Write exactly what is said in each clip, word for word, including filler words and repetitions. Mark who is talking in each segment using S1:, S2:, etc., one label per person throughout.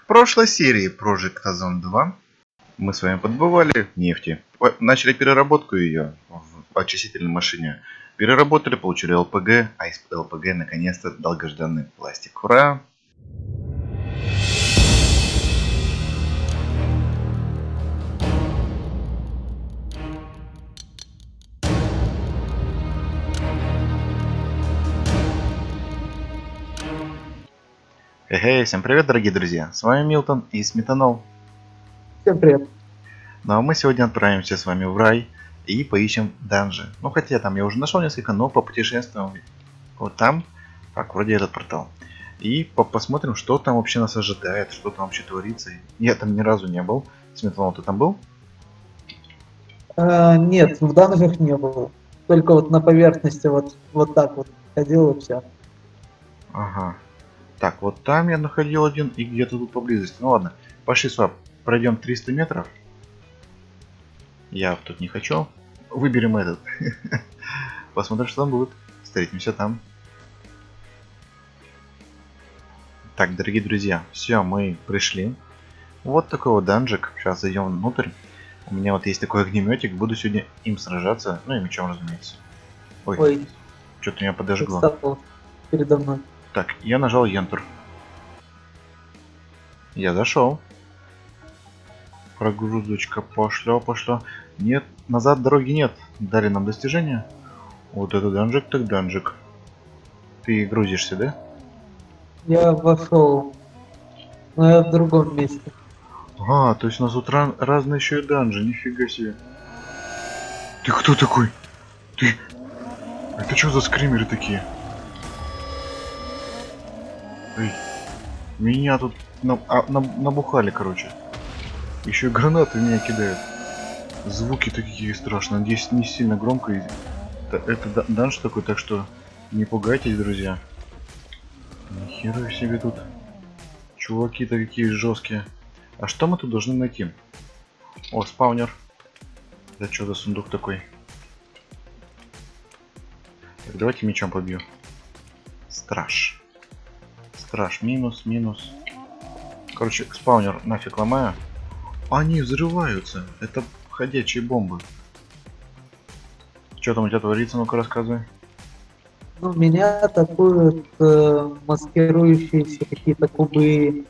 S1: прошлой серии Project Ozone два мы с вами подбывали нефти, начали переработку ее в очистительной машине, переработали, получили ЛПГ, а из ЛПГ наконец-то долгожданный пластик. Ура! Эй, всем привет, дорогие друзья! С вами Милтон и Сметанол.
S2: Всем привет.
S1: Ну а мы сегодня отправимся с вами в рай и поищем данжи. Ну хотя там я уже нашел несколько, но попутешествуем вот там, так, вроде этот портал. И по посмотрим, что там вообще нас ожидает, что там вообще творится. Я там ни разу не был. Сметанол, ты там был?
S2: А, нет, в данжах не было. Только вот на поверхности вот, вот так вот ходил и все.
S1: Ага. Так, вот там я находил один и где-то тут поблизости. Ну ладно, пошли, Свап, пройдем триста метров. Я тут не хочу. Выберем этот. Посмотрим, что там будет. Встретимся там. Так, дорогие друзья, все, мы пришли. Вот такой вот данжик. Сейчас зайдем внутрь. У меня вот есть такой огнеметик. Буду сегодня им сражаться. Ну и мечом, разумеется. Ой,
S2: Ой,
S1: что-то меня подожгло.
S2: стало передо мной.
S1: Так, я нажал Enter. Я зашел. Прогрузочка пошла, пошла. Нет, назад дороги нет. Дали нам достижение. Вот это данжик, так данжик. Ты грузишься, да?
S2: Я вошел, но я в другом месте.
S1: А, то есть у нас тут ран- разные еще и данжи, нифига себе. Ты кто такой? Ты... Это что за скримеры такие? Эй, меня тут на- а, на- набухали, короче. Еще и гранаты в меня кидают. Звуки такие страшные. Надеюсь, не сильно громко. Это, это дан- данж такой, так что не пугайтесь, друзья. Нихера себе тут. Чуваки-то какие жесткие. А что мы тут должны найти? О, спаунер. Это что за сундук такой? Так, давайте мечом побью. Страж. Страж. Минус, минус. Короче, спаунер нафиг ломаю. Они взрываются. Это ходячие бомбы. Что там у тебя творится? Ну-ка рассказывай.
S2: Ну, меня атакуют э, маскирующиеся какие-то кубы,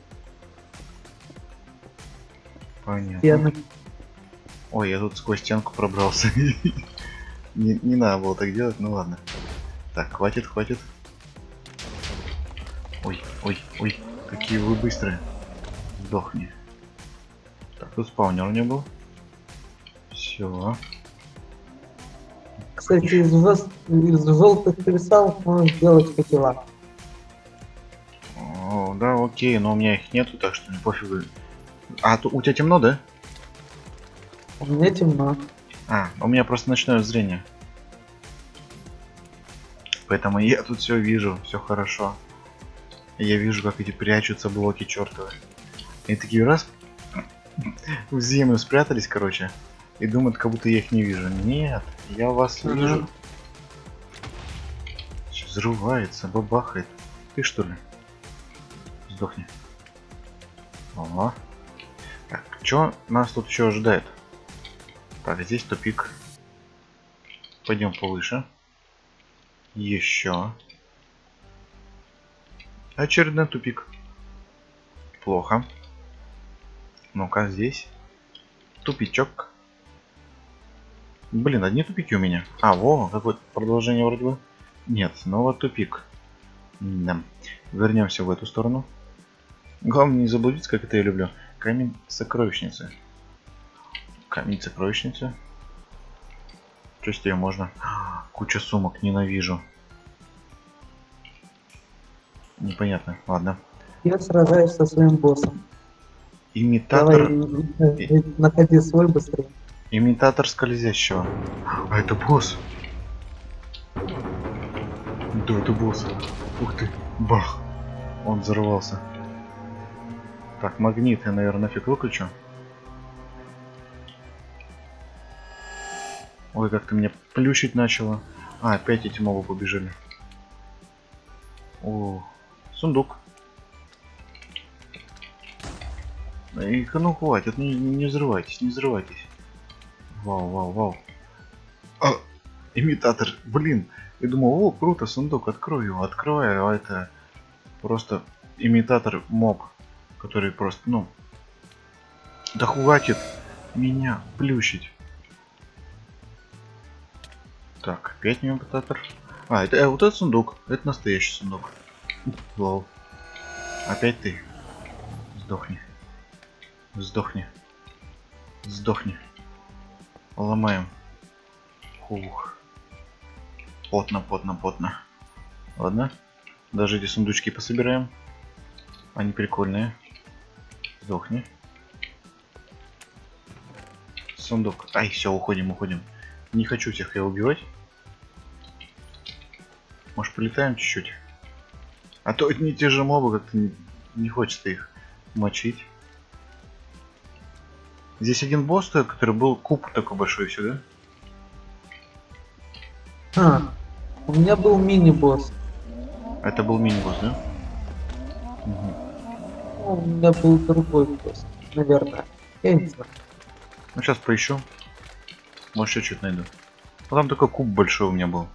S1: Понятно.
S2: стены.
S1: Ой, я тут сквозь стенку пробрался. не, не надо было так делать, ну ладно. Так, хватит, хватит. Ой, ой, ой, какие вы быстрые. Сдохни. Так, тут спаунер у него был. Все.
S2: Кстати, из, жест... из желтых кристаллов можно сделать факела.
S1: О, да, окей, но у меня их нету, так что не пофигу. А, ту, у тебя темно, да?
S2: У меня темно.
S1: А, у меня просто ночное зрение. Поэтому я тут все вижу, все хорошо. Я вижу, как эти прячутся блоки чертовы. И такие раз в землю спрятались, короче, и думают, как будто я их не вижу. Нет, я вас
S2: Ага.
S1: вижу. Взрывается, бабахает. Ты что ли? Сдохни. Ага. Так, что нас тут еще ожидает? Так, здесь тупик. Пойдем повыше. Еще. Очередной тупик. Плохо. Ну-ка, здесь. Тупичок. Блин, одни тупики у меня. А, во, какое-то продолжение вроде бы. Нет, снова тупик. Да. Вернемся в эту сторону. Главное не заблудиться, как это я люблю. Камень сокровищницы. Камень сокровищницы. Что с тебе можно? Куча сумок, ненавижу. Непонятно, ладно.
S2: Я сражаюсь со своим боссом.
S1: Имитатор.
S2: Давай, э, находи свой быстрее.
S1: Имитатор скользящего. А это босс. Да, это босс. Ух ты. Бах. Он взорвался. Так, магнит я, наверное, нафиг выключу. Ой, как-то меня плющить начало. А, опять эти мобы побежали. О, сундук. И, ну хватит, не, не взрывайтесь, не взрывайтесь. Вау, вау, вау. А, имитатор, блин. Я думал, о, круто, сундук, открою его, открою, а это просто имитатор моб, который просто, ну... Да хватит меня плющить. Так, опять имитатор. А, это э, вот этот сундук, это настоящий сундук. Лол. Опять ты. Сдохни. Сдохни. Сдохни. Ломаем. Ух. Потно, потно, потно. Ладно. Даже эти сундучки пособираем. Они прикольные. Сдохни. Сундук. Ай, все, уходим, уходим. Не хочу всех я убивать. Может, полетаем чуть-чуть? А то одни и те же мобы, как-то не, не хочется их мочить. Здесь один босс стоит, который был куб такой большой, все, да?
S2: А, у меня был мини-босс.
S1: Это был мини-босс, да? Угу.
S2: Ну, у меня был другой босс, наверное. Я не знаю.
S1: Ну, сейчас поищу. Может, еще что-то найду. Ну, там такой куб большой у меня был.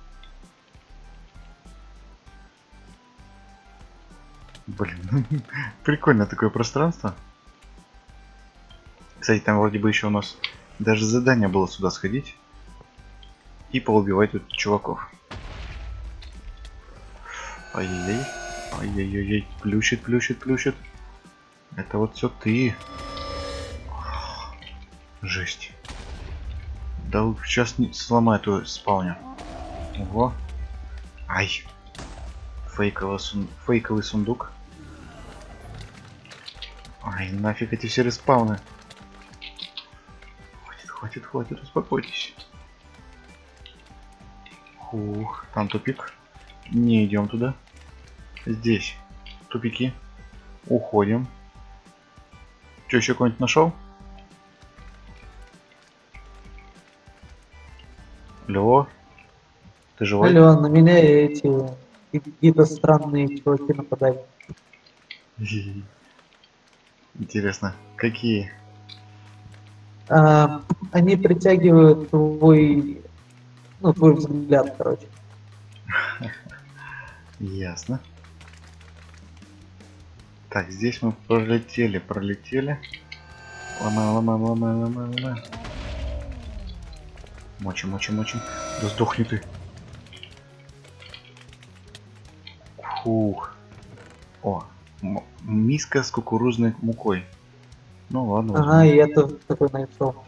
S1: Блин, прикольно такое пространство. Кстати, там вроде бы еще у нас даже задание было сюда сходить и поубивать тут чуваков. Ай-яй-яй, ай-яй-яй, плющит, плющит, плющит. Это вот все ты. Жесть. Да сейчас не сломаю эту спавню. Ого. Ай. Фейковый, сун... Фейковый сундук. Ай, нафиг эти все респауны. Хватит, хватит, хватит, успокойтесь. Ух, там тупик. Не идем туда. Здесь тупики. Уходим. Что, еще кого-нибудь нашел? Алло? Ты живой?
S2: Алло, на меня эти какие-то странные чуваки нападают.
S1: Интересно, какие?
S2: А, они притягивают твой, ну, твой взгляд, короче.
S1: Ясно. Так, здесь мы пролетели, пролетели. Ломаем, ломаем, ломаем, ломаем, ломаем. Мочим, мочим, мочим. Да сдохни ты. Фух. О, миска с кукурузной мукой. Ну ладно.
S2: Ага,
S1: возьмем.
S2: и это такой нашел.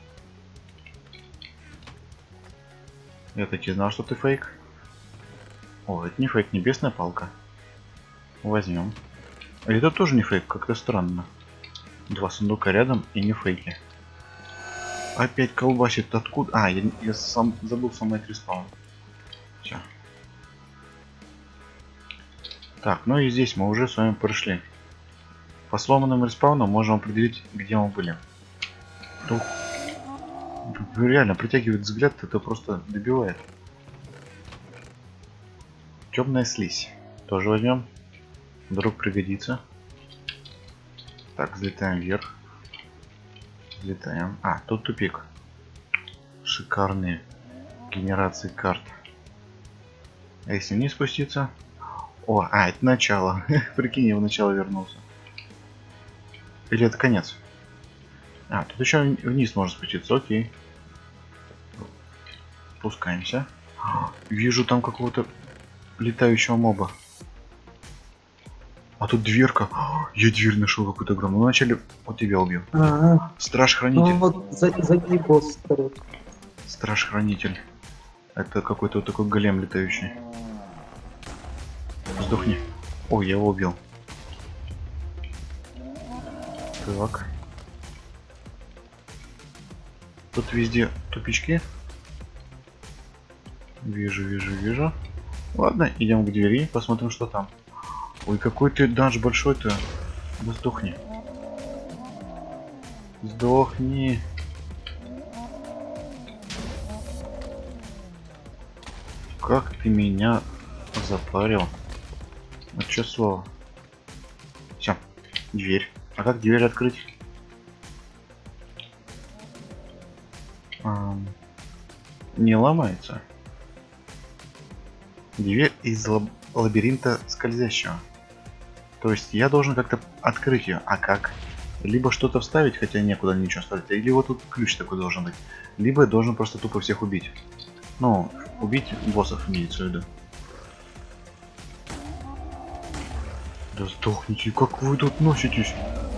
S1: Я таки знал, что ты фейк. О, это не фейк, небесная палка. Возьмем. А это тоже не фейк, как-то странно. Два сундука рядом и не фейки. Опять колбасит откуда? А, я, я сам забыл сломать респаун. Все. Так, ну и здесь мы уже с вами прошли. По сломанным респаунам можем определить, где мы были. Ух. Реально притягивает взгляд, это просто добивает. Темная слизь. Тоже возьмем. Вдруг пригодится. Так, взлетаем вверх. Взлетаем. А, тут тупик. Шикарные генерации карт. А если вниз спуститься? О, а, это начало. Прикинь, я в начало вернулся. Или это конец? А, тут еще вниз можно спуститься, окей. Спускаемся. Вижу там какого-то летающего моба. А тут дверка. Я дверь нашел какую-то огромную. Ну, вначале вот тебя убил.
S2: Ага.
S1: Страж-хранитель.
S2: Ну вот за, за ней босс стоит.
S1: Страж-хранитель. Это какой-то вот такой голем летающий. Сдохни. Ой, я его убил. Так. Тут везде тупички. Вижу, вижу, вижу. Ладно, идем к двери, посмотрим, что там. Ой, какой ты данж большой-то. Да сдохни. Сдохни. Как ты меня запарил? Вот что слово. Все, дверь. А как дверь открыть? А, не ломается. Дверь из лаб лабиринта скользящего. То есть я должен как-то открыть ее. А как? Либо что-то вставить, хотя некуда ничего вставить. Или вот тут ключ такой должен быть. Либо я должен просто тупо всех убить. Ну, убить боссов имеется в виду. Да сдохните, как вы тут носитесь?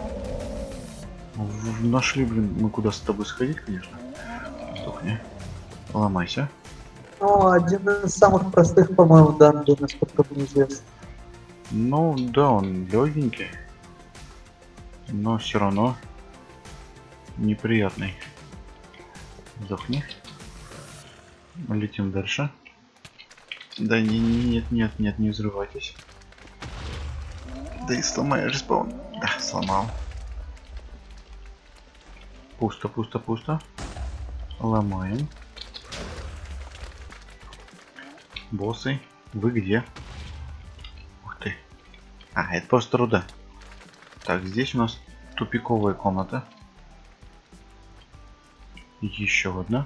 S1: В нашли, блин, мы куда с тобой сходить, конечно. Сдохни. Ломайся.
S2: Ну, один из самых простых, по-моему, данжей, насколько мне известно.
S1: Ну, да, он легенький. Но все равно неприятный. Сдохни. Летим дальше. Да не, не, нет, нет, нет, не взрывайтесь. Да и сломаешь респаун. Да, сломал. Пусто, пусто, пусто. Ломаем. Боссы, вы где? Ух ты. А, это просто руда. Так, здесь у нас тупиковая комната. Еще одна.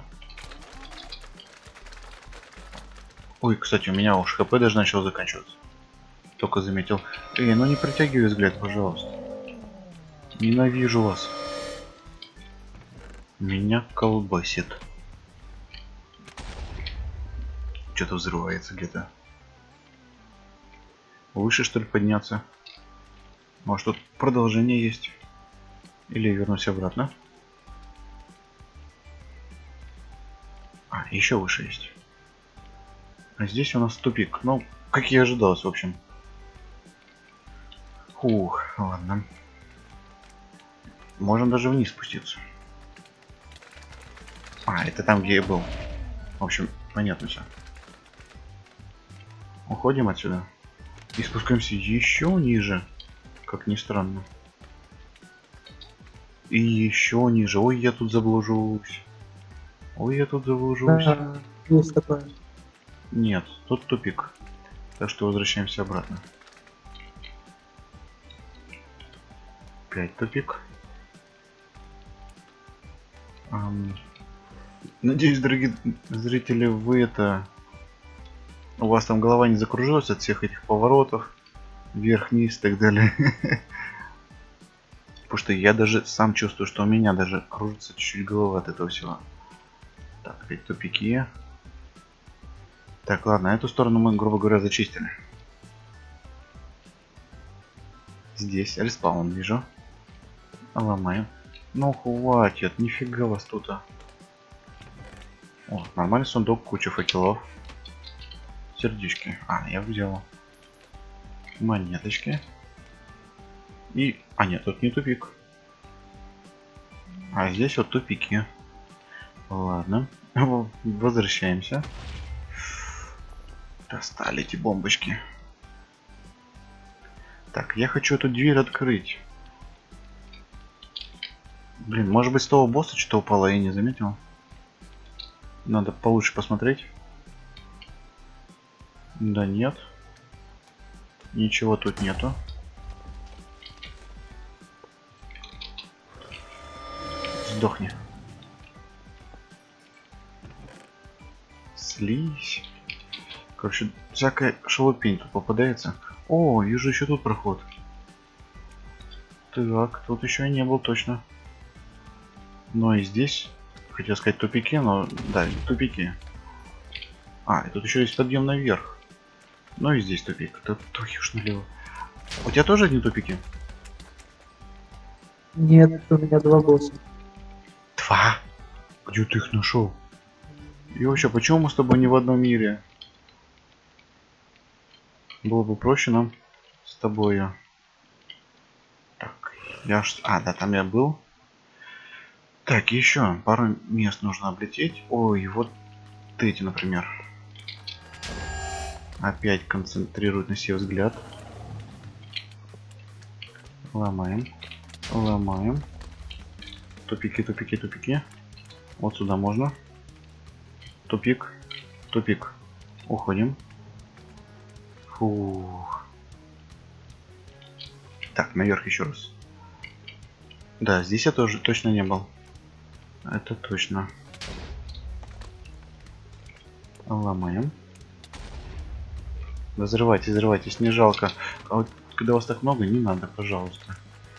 S1: Ой, кстати, у меня уж хп даже начал заканчиваться. Только заметил. Эй, ну не притягивай взгляд, пожалуйста. Ненавижу вас. Меня колбасит. Что-то взрывается где-то. Выше, что ли, подняться? Может, тут продолжение есть? Или вернусь обратно? А, еще выше есть. А здесь у нас тупик. Ну, как и ожидалось, в общем. Ух, ладно. Можем даже вниз спуститься. А, это там, где я был. В общем, понятно все. Уходим отсюда. И спускаемся еще ниже. Как ни странно. И еще ниже. Ой, я тут заблужусь. Ой, я тут заблужусь.
S2: Да, есть такое.
S1: Нет, тут тупик. Так что возвращаемся обратно. Опять тупик. Ам... Надеюсь, дорогие зрители, вы это... У вас там голова не закружилась от всех этих поворотов. Вверх-вниз и так далее. Потому что я даже сам чувствую, что у меня даже кружится чуть-чуть голова от этого всего. Так, опять тупики. Так, ладно, эту сторону мы, грубо говоря, зачистили. Здесь респаун вижу. Ломаем. Ну хватит, нифига вас тут. А. О, нормальный сундук, куча факелов. Сердечки. А, я взял. Монеточки. И... А нет, тут не тупик. А здесь вот тупики. Ладно. Возвращаемся. Достали эти бомбочки. Так, я хочу эту дверь открыть. Блин, может быть с того босса что-то упало, я не заметил. Надо получше посмотреть. Да нет. Ничего тут нету. Сдохни. Слизь. Короче, всякая шелупень тут попадается. О, вижу еще тут проход. Так, тут еще и не был точно. Но и здесь, хотел сказать тупики, но да, тупики. А, и тут еще есть подъем наверх. Ну и здесь тупик. Да твою ж налево. У тебя тоже одни тупики?
S2: Нет, у меня два босса.
S1: Два? Где ты их нашел? И вообще, почему мы с тобой не в одном мире? Было бы проще нам с тобой. Так, я ж... А, да, там я был. Так, еще пару мест нужно облететь. Ой, вот эти, например. Опять концентрирует на себе взгляд. Ломаем. Ломаем. Тупики, тупики, тупики. Вот сюда можно. Тупик. Тупик. Уходим. Фух. Так, наверх еще раз. Да, здесь я тоже точно не был. Это точно. Ломаем. Взрывайтесь, взрывайтесь, не жалко. А вот когда вас так много, не надо, пожалуйста.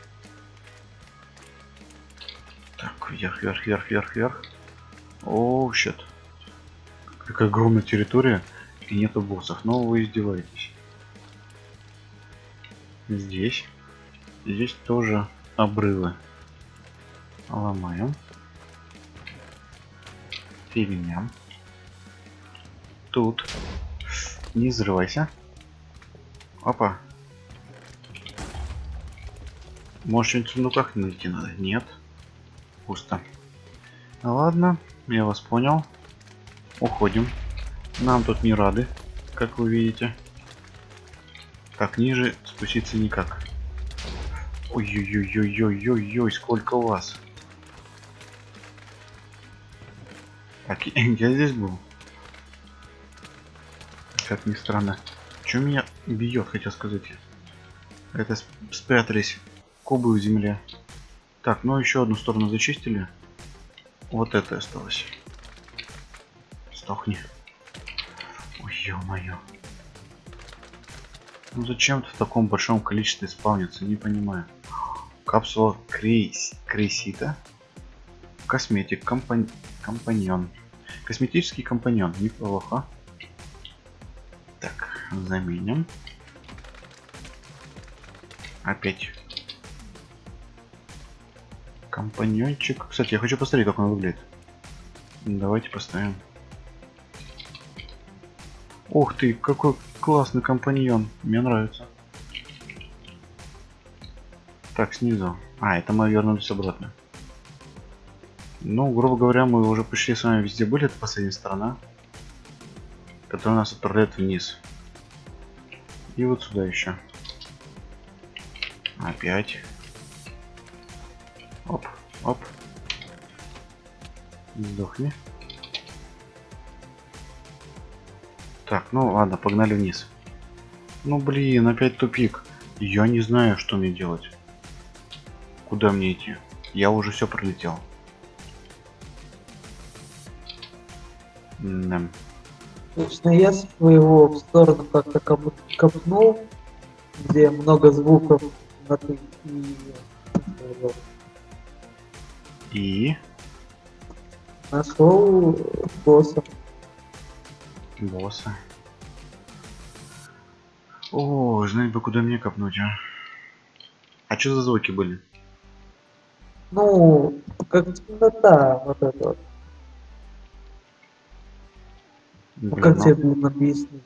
S1: Так, вверх, вверх, вверх, вверх, вверх. Оу, щет. Какая огромная территория, и нету боссов. Но вы издеваетесь. Здесь. Здесь тоже обрывы. Ломаем. Фигня. Тут. Не взрывайся. Опа. Может, что-нибудь в сундуках найти надо? Нет. Пусто. Ладно, я вас понял. Уходим. Нам тут не рады, как вы видите. Так, ниже спуститься никак. Ой-ой-ой-ой-ой-ой, сколько у вас. Так, я здесь был. Как ни странно. Что меня бьет, хотел сказать. Это спрятались кубы в земле. Так, ну еще одну сторону зачистили. Вот это осталось. Сдохни. Ой, ё-моё. Ну зачем в таком большом количестве спавнится, не понимаю. Капсула крейс... крейсита. Косметик, компан... компаньон. Косметический компаньон, неплохо. Так, заменим. Опять. Компаньончик. Кстати, я хочу посмотреть, как он выглядит. Давайте поставим. Ух ты, какой классный компаньон. Мне нравится. Так, снизу. А, это мы вернулись обратно. Ну, грубо говоря, мы уже почти с вами везде были. Это последняя сторона, которая нас отправляет вниз. И вот сюда еще. Опять. Оп, оп. Сдохни. Так, ну ладно, погнали вниз. Ну блин, опять тупик. Я не знаю, что мне делать. Куда мне идти? Я уже все пролетел. Да.
S2: Лично я своего в сторону как-то коп- копнул, где много звуков темноты и
S1: И
S2: нашел босса.
S1: босса. О, знать бы, куда мне копнуть, а. А что за звуки были?
S2: Ну, как темнота, вот это вот. Ну,
S1: Блин,
S2: как
S1: ну,
S2: тебе, блин, объяснить?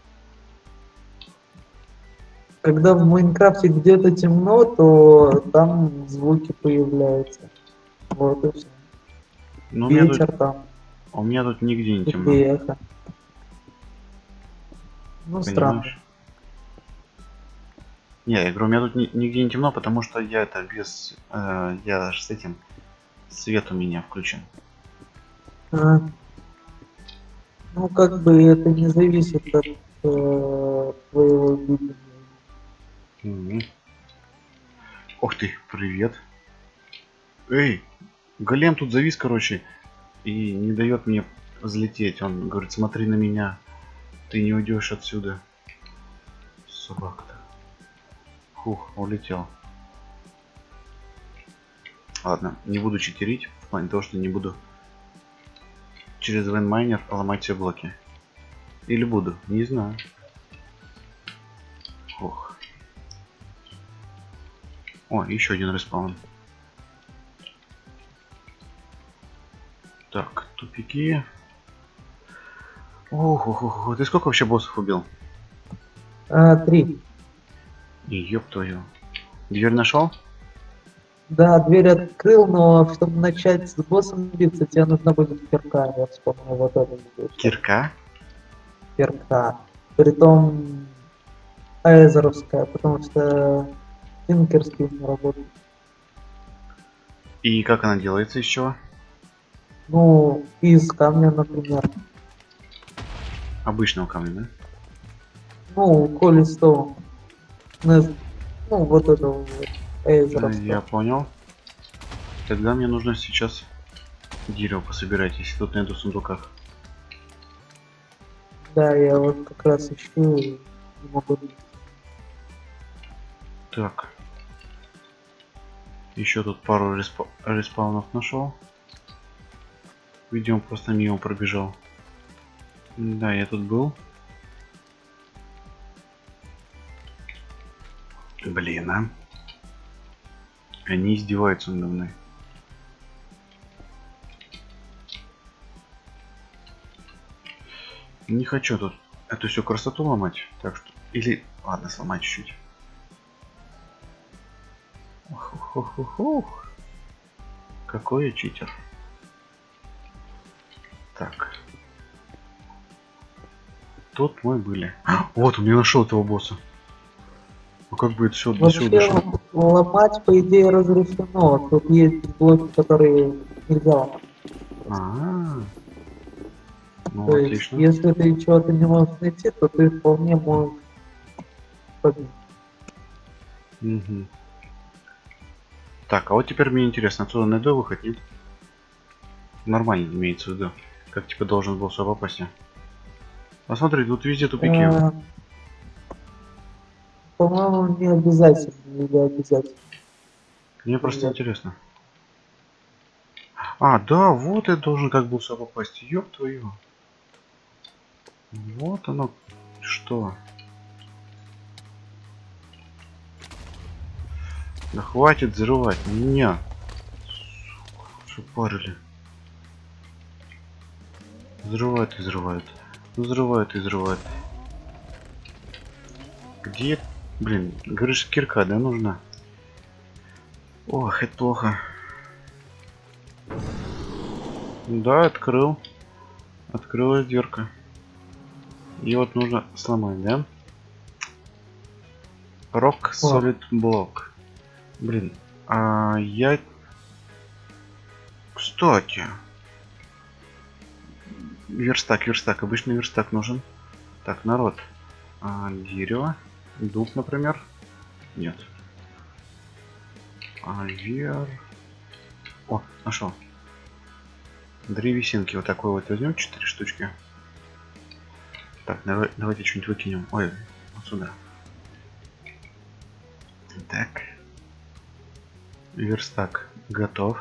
S2: Когда в Майнкрафте где-то темно, то там звуки появляются. Вот и все.
S1: ну, у меня
S2: Ветер
S1: тут,
S2: там,
S1: у меня тут нигде не
S2: и
S1: темно.
S2: эхо. Ну, странно.
S1: Понимаешь? Не, я говорю, у меня тут ни- нигде не темно, потому что я это без... э, я ж с этим... Свет у меня включен.
S2: А, ну, как бы это не зависит от э, твоего видения.
S1: Мгм. Ух ты, привет. Эй, голем тут завис, короче, и не дает мне взлететь. Он говорит, смотри на меня, ты не уйдешь отсюда. Собака-то. Фух, улетел. Ладно, не буду читерить, в плане того, что не буду через вейнмайнер ломать все блоки. Или буду, не знаю. Ох. О, еще один респаун. Так, тупики. Ох, ох, ох, ох. Ты сколько вообще боссов убил?
S2: А, три.
S1: И ёб твою. Дверь нашел?
S2: Да, дверь открыл, но чтобы начать с боссом биться, тебе нужно будет кирка. Я вспомнил вот эту вещь.
S1: Кирка?
S2: Кирка. Притом эзеровская, потому что тинкерский не работает.
S1: И как она делается, из чего?
S2: Ну, из камня, например.
S1: Обычного камня, да?
S2: Ну, колистого. Ну, вот это вот.
S1: Э,
S2: Эзеровская.
S1: Я понял. Тогда мне нужно сейчас дерево пособирать, если тут найду в сундуках.
S2: Да, я вот как раз ищу и не могу.
S1: Так. Еще тут пару респа респаунов нашел. Видимо, просто мимо пробежал. Да, я тут был. Блин, а. Они издеваются надо мной. Не хочу тут эту всю красоту ломать. Так что... Или... Ладно, сломать чуть-чуть. Ух, ух, ух, ух, ух. Какой я читер. Так. Тут мы были. А, вот, он, я нашел этого босса. Ну как бы это все до сюда
S2: Вообще,
S1: дошло?
S2: ломать, по идее, разрешено. Тут есть блоки, которые нельзя.
S1: А, -а, -а. Ну,
S2: То
S1: отлично.
S2: есть, если ты чего-то не можешь найти, то ты вполне можешь победить.
S1: Угу. Так, а вот теперь мне интересно, отсюда найду выход, нет? Нормально имеется в виду. Как типа должен был все попасть. Посмотри, тут везде тупики.
S2: А, По-моему, не обязательно, или обязательно.
S1: Мне просто
S2: Нет.
S1: интересно. А, да, вот я должен как бы все попасть. Ёб твою. Вот оно что. Да хватит взрывать меня. Шипарили. Взрывают и взрывают. Взрывают и взрывают. Где? Блин, говоришь, кирка, да, нужна? Ох, это плохо. Да, открыл. Открылась дверка. И вот нужно сломать, да? Rock Solid Block. Блин, а я... Кстати. Верстак, верстак. Обычный верстак нужен. Так, народ. А, дерево. Дуб, например. Нет. А, вер... О, нашел. Древесинки. Вот такой вот возьмем. Четыре штучки. Так, давай, давайте что-нибудь выкинем. Ой, вот сюда. Так. Верстак готов.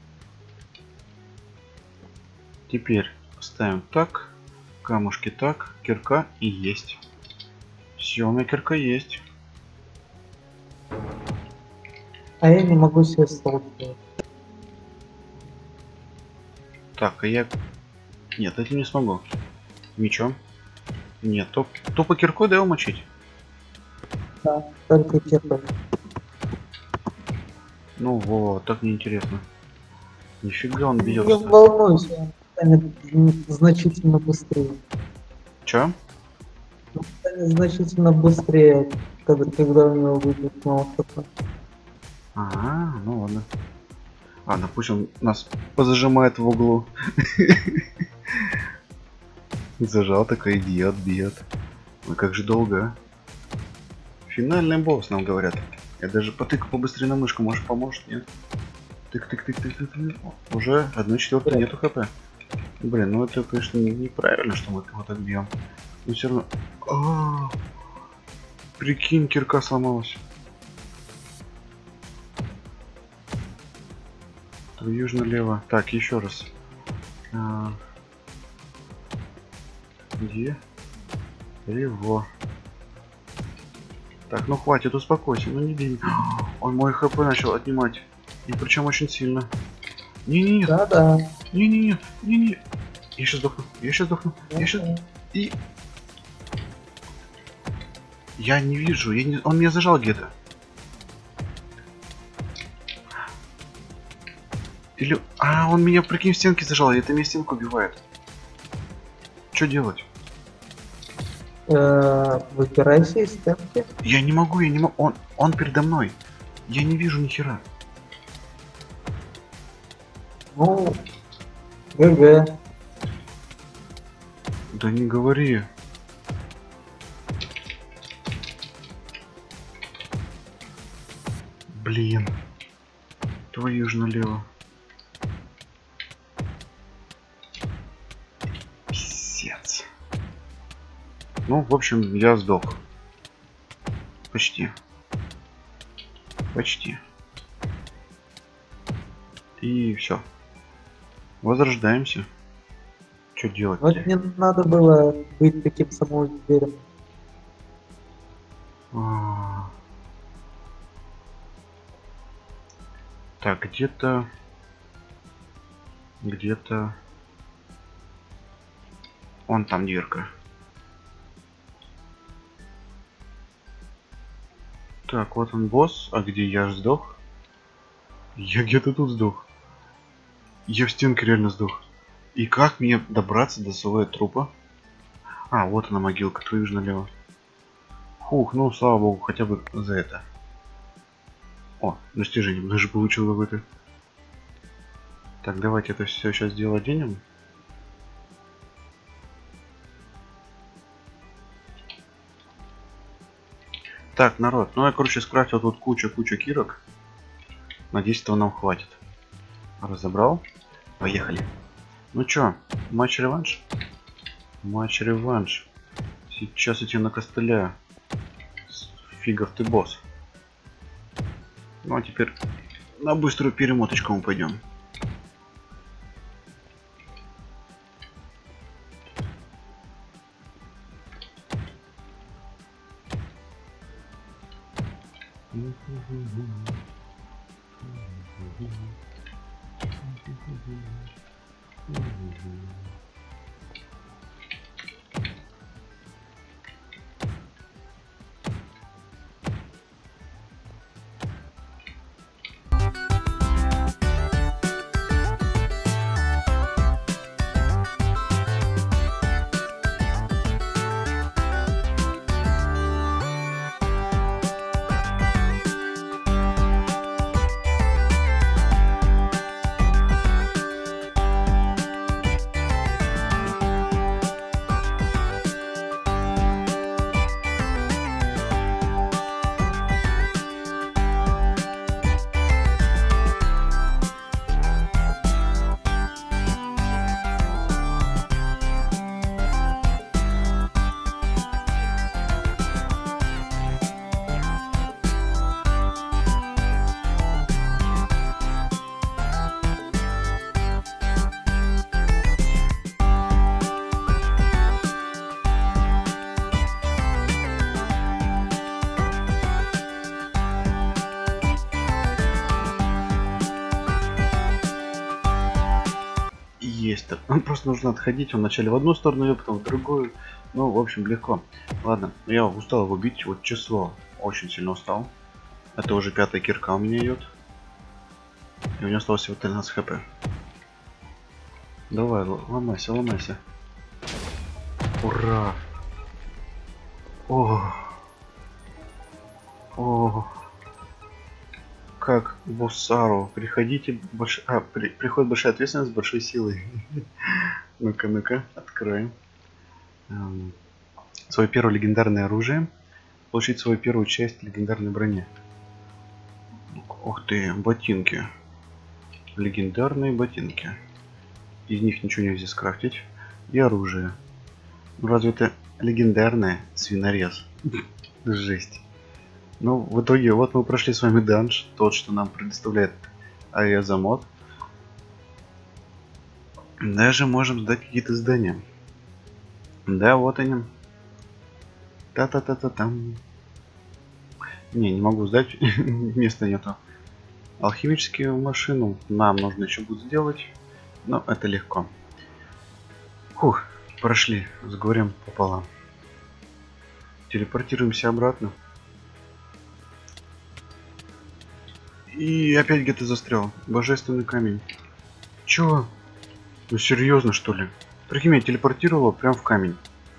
S1: Теперь ставим так. Камушки так. Кирка и есть. Все, у меня кирка есть.
S2: А я не могу себе стол сделать.
S1: Так, а я... Нет, этим не смогу. Мечом. Нет, топ... тупо киркой, да, его мочить?
S2: Да, только киркой.
S1: Ну вот, так неинтересно. Нифига он
S2: Не
S1: бьется.
S2: волнуйся, он станет значительно быстрее.
S1: Чё?
S2: Он станет значительно быстрее, когда, когда у него будет мало хп.
S1: Ага, ну ладно. Ладно, пусть он нас позажимает в углу. Зажал, такой идиот, бьет. Ой, как же долго, а? Финальный босс, нам говорят. Я даже потыкаю побыстрее на мышку, может поможет, нет? Тык-тык-тык-тык-тык. Уже одна четвертая нету хп. Блин, ну это, конечно, неправильно, что мы его так бьем. Но все равно... А -а -а. Прикинь, кирка сломалась. Южно-лево. Так, еще раз. А... Где? Лево. Так, ну хватит, успокойся, ну не бей. Он мой хп начал отнимать. И причем очень сильно. Не-не-не.
S2: Да-да.
S1: Не-не-не. Не-не. Я сейчас сдохну. Я сейчас сдохну. Я сейчас... И... Я не вижу. Я не... Он меня зажал где-то. Или... А, он меня, прикинь, в стенке зажал. И это меня стенку убивает. Что делать?
S2: Выбирайся из стенки.
S1: Я не могу, я не могу. Он, он передо мной. Я не вижу ни хера.
S2: Ну, ГГ.
S1: Да не говори. Блин. Твою ж налево. Писец. Ну, в общем, я сдох. Почти. Почти. И все. Возрождаемся. Что делать?
S2: Вот не надо было быть таким самоуверенным.
S1: А. Так, где-то... Где-то... Вон там дверка. Так, вот он босс. А где я сдох? Я где-то тут сдох. Я в стенке реально сдох. И как мне добраться до своего трупа? А, вот она могилка, твою же налево. Фух, ну слава богу, хотя бы за это. О, достижение, даже получил какое-то. Так, давайте это все сейчас дело оденем. Так, народ, ну я, короче, скрафтил тут кучу-кучу кирок. Надеюсь, этого нам хватит. Разобрал. Поехали. Ну чё, матч-реванш? Матч-реванш. Сейчас я тебя накостыляю. Фигов ты босс. Ну а теперь на быструю перемоточку мы пойдем. Есть так. Просто нужно отходить. Он вначале в одну сторону, потом в другую. Ну, в общем, легко. Ладно, я устал его бить. Вот число. Очень сильно устал. Это уже пятая кирка у меня идет. И у него осталось всего тринадцать хп. Давай, ломайся, ломайся. Ура! О! О! Как боссару. Приходите, больш... а, при... приходит большая ответственность с большой силой. Ну-ка, ну-ка, откроем. Эм... Свое первое легендарное оружие. Получить свою первую часть легендарной брони. Ух ты, ботинки. Легендарные ботинки. Из них ничего нельзя скрафтить. И оружие. Ну разве это легендарное? Свинорез. Жесть. Ну, в итоге, вот мы прошли с вами данж, тот, что нам предоставляет Айазамод. Даже можем сдать какие-то здания. Да, вот они. Та-та-та-та-там. Не, не могу сдать, места нету. Алхимическую машину нам нужно еще будет сделать, но это легко. Фух, прошли с горем пополам. Телепортируемся обратно. И опять где-то застрял. Божественный камень. Чё? Ну серьезно, что ли? Прикинь, меня телепортировало прям в камень.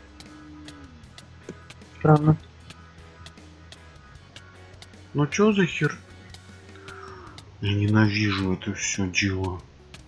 S2: Странно.
S1: Ну чё за хер? Я ненавижу это все дело.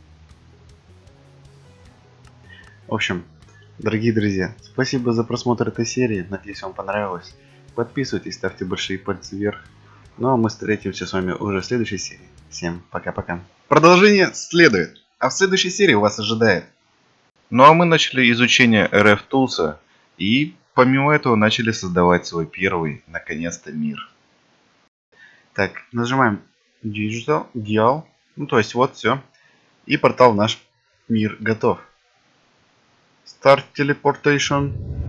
S1: В общем, дорогие друзья, спасибо за просмотр этой серии. Надеюсь, вам понравилось. Подписывайтесь, ставьте большие пальцы вверх. Ну а мы встретимся с вами уже в следующей серии. Всем пока-пока. Продолжение следует. А в следующей серии вас ожидает.
S3: Ну а мы начали изучение эр эф Tools и
S1: помимо этого начали создавать свой первый, наконец-то, мир. Так, нажимаем Digital, Dial. Ну, то есть вот все. И портал в наш мир готов. Start Teleportation.